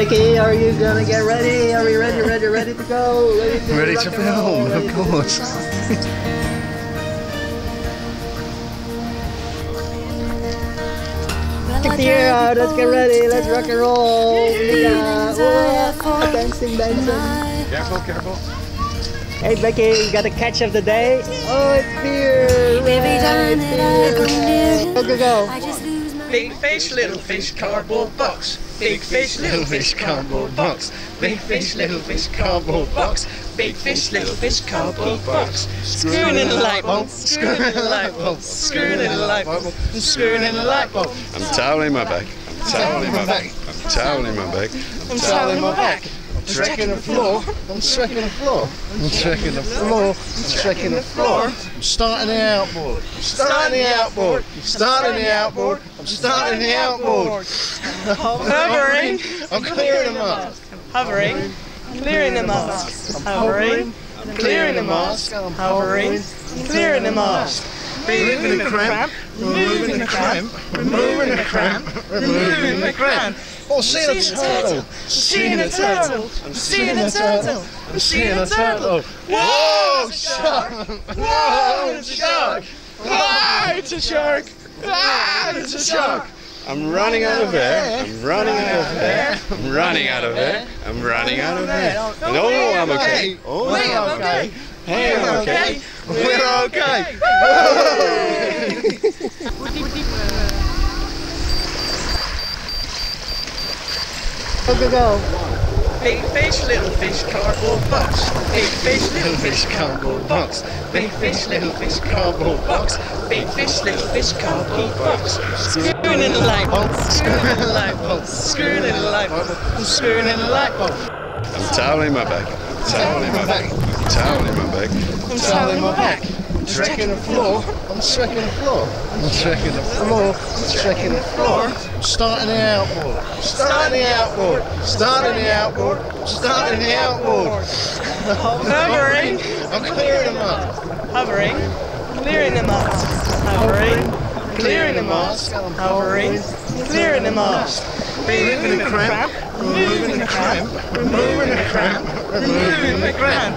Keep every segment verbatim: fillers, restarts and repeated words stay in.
Ricky, are you gonna get ready? Are we ready, ready, ready to go? Ready to, ready to film, of course. Get the air out, let's get ready, let's rock and roll. Yeah. Whoa. Dancing, dancing. Careful, careful. Hey Becky, you got the catch of the day? Oh, it's beer! Right, go, go, go. Big fish, little fish, cardboard box. Big fish, little fish, cardboard box. Big fish, little fish, cardboard box. Big fish, little fish, cardboard box. Screwing in the light bulb, screwing in the light bulb, screwing in the light bulb, screwing in the light bulb. I'm toweling my back. I'm toweling my back. I'm toweling my back. I'm toweling my back. I'm trekking the floor. I'm trekking the floor. I'm trekking the floor. I'm trekking the floor. I'm starting the outboard. I'm starting the outboard. I'm starting the outboard. I'm starting the outboard. Hovering. I'm clearing the mask. Hovering. Clearing the mask. Hovering. Clearing the mask. Hovering. Clearing the mask. Removing the cramp. Removing the cramp. Removing the cramp. Removing the cramp. Oh, seeing a turtle! Seeing a turtle! I'm seeing a turtle! I'm seeing a turtle! Whoa! Shark! Whoa! It's a shark! Ah! It's a shark! Ah! It's a shark! I'm running out of air. I'm running out of air. I'm running out of air. I'm running out of air. Oh, I'm okay. Oh, I'm okay. Hey, I'm okay. We're okay. Go, go, go. Big fish, little fish, cardboard box. Big fish, little Fish cardboard box. Big fish, little fish, cardboard box. Big fish, little fish, cardboard box. Screwing in the light bulb, screwing in the light bulb, screwing in the light bulb, screwing in the light bulb. I'm toweling my back. I'm toweling my back. I'm toweling my back. I'm toweling my back. I'm trekking the floor. I'm trekking the floor. I'm trekking the floor. I'm trekking the floor. I'm starting the outboard. I'm starting the outboard. I'm starting the outboard. I'm starting the outboard. Hovering. I'm clearing the mask. Hovering. Clearing the mask. Hovering. Clearing the mask. Hovering. Clearing the mask. Removing the cramp. Removing the cramp. Removing the cramp. Removing the cramp.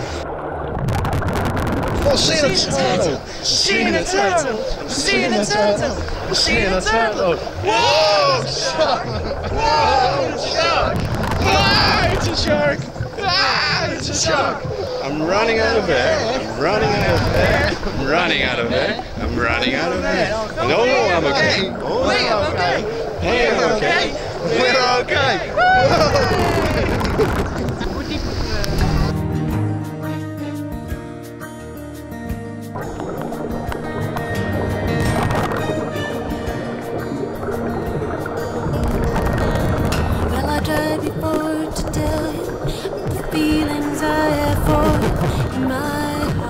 Oh, seeing a turtle! Seeing a turtle! Seeing a turtle! Seeing a turtle! Whoa! Shark! Whoa! It's a shark! Ah! It's a shark! Ah! It's a shark! I'm running out of air. I'm running out of air. I'm running out of air. I'm running out of air. No, I'm okay. Oh, I'm okay. Hey, I'm okay. We're okay. Well, I tried before to tell you the feelings I have for you in my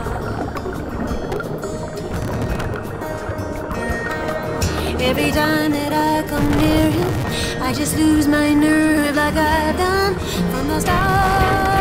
heart. Every time that I come near you, I just lose my nerve like I've done from the start.